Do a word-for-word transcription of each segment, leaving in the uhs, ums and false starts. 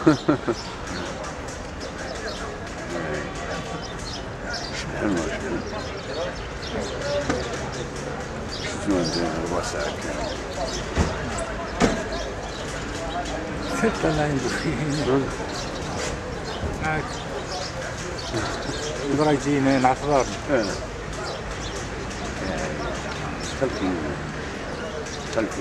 حلوة شنو شنو عندنا ربع ساعة كامل ستة لا عنده فيه معك البراجين نعتبر خلفي خلفي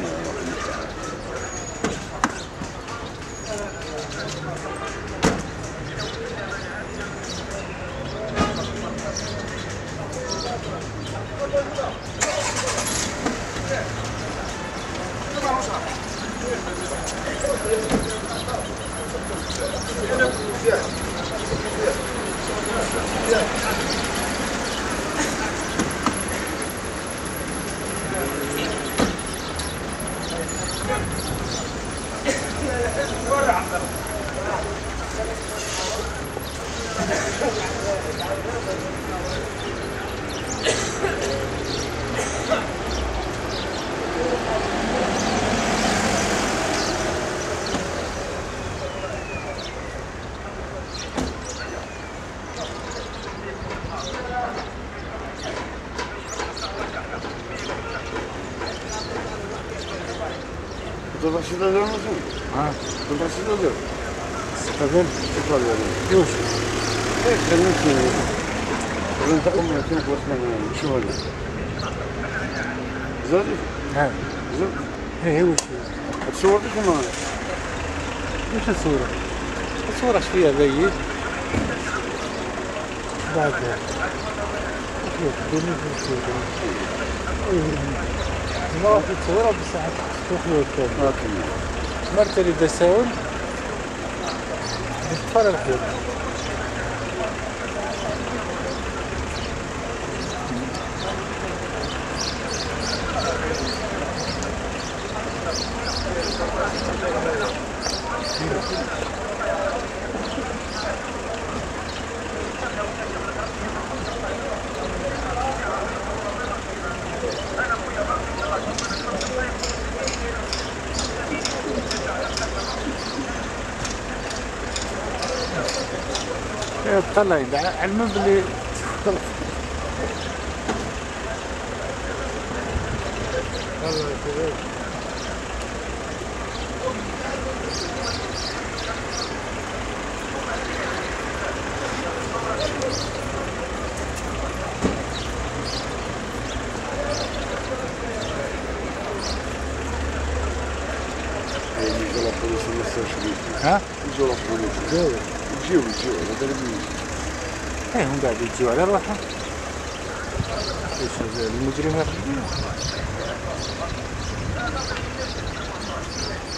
Fotoğrafçı da alır mısın? Ha? Fotoğrafçı da alır. Sıkadın? Sıkadın. Yok. Evet, senin için. Onun takım yönetimi kurslarına bir şey var. Güzel değil mi? Ha. Güzel. He, وش اتصورت كمان. وش الصورة؟ الصورة شوية بعيد. بعد شوف الدنيا في الصورة. ما راح تصورها بساعة تخلو الكون. اوكي. مرتلي دساون. بتفرج فيه. طلع علما باللي والله كذا يجوا البوليس المستشفى. ها؟ يجوا البوليس. يجوا يجوا يجوا هذا اللي بيجي. ايه هم قاعد يجوا على روحهم. ايش المجرمين؟